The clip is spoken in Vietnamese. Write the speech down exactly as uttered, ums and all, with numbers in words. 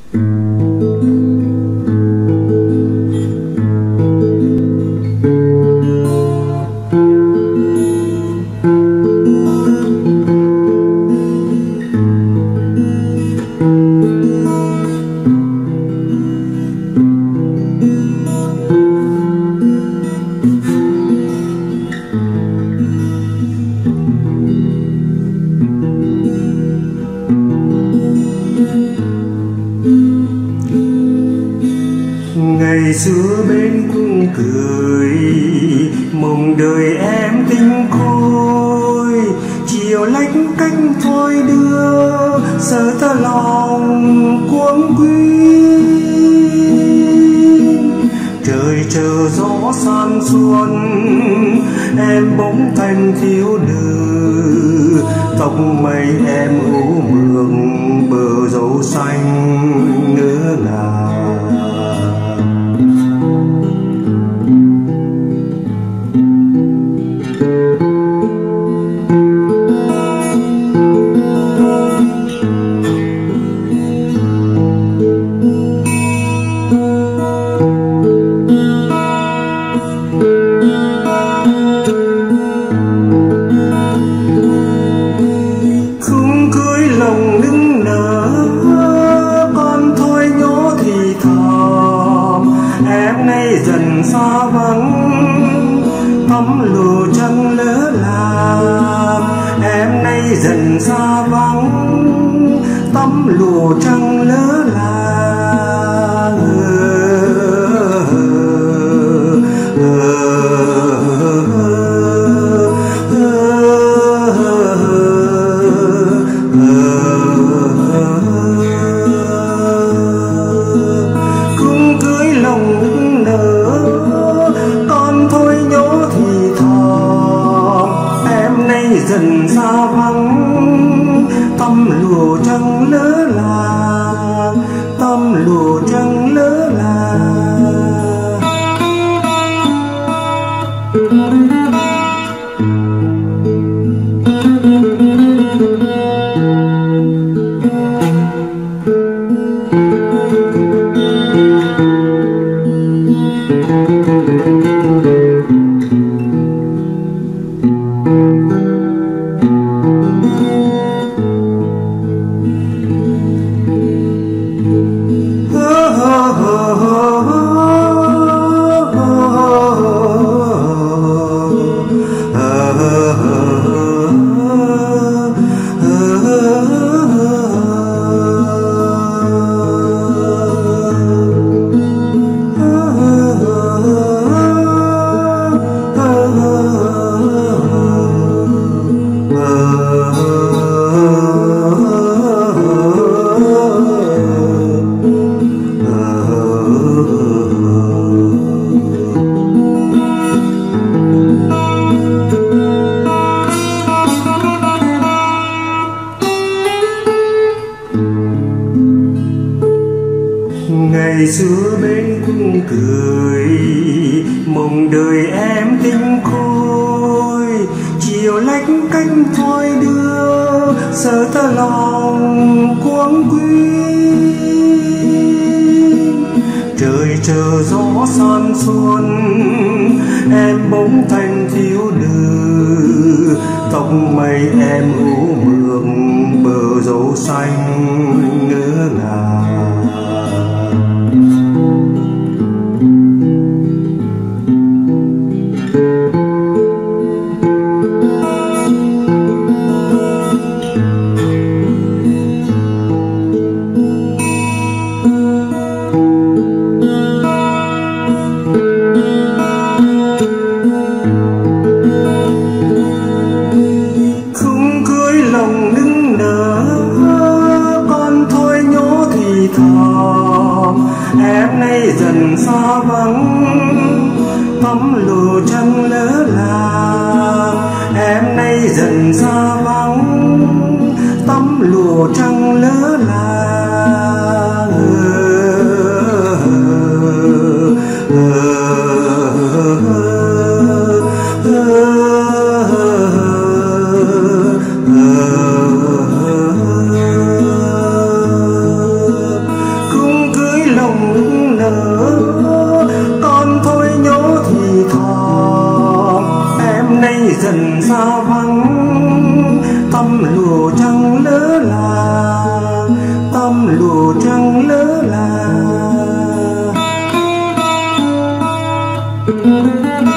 Ngày xưa bên cung cười mong đời em tinh khôi, chiều lách cách thôi đưa giờ ta lòng cuống quýt. Trời chờ gió san xuân em bỗng thành thiếu nữ, tóc mây em ủ mường bờ dấu xanh ngỡ ngàng. Dần xa vắng tấm lụa trăng lỡ làng, em nay dần xa vắng tấm lụa trăng lỡ làng. Cung cưới lòng dần xa vắng tấm lụa trăng lỡ làng, tấm lụa trăng lỡ làng. Ngày xưa bên cung cười mong đời em tinh khôi, chiều lách cách thôi đưa giờ ta lòng cuống quýt. Trời chờ gió san xuân em bỗng thành thiếu nữ, tóc mây em ủ mường bờ dấu xanh ngỡ ngàng. Em nay dần xa vắng tấm lụa trăng lỡ làng, em nay dần xa vắng tấm lụa trăng lỡ làng. Cung dần xa vắng, tâm lù chẳng lỡ là, tâm lù chẳng lỡ là.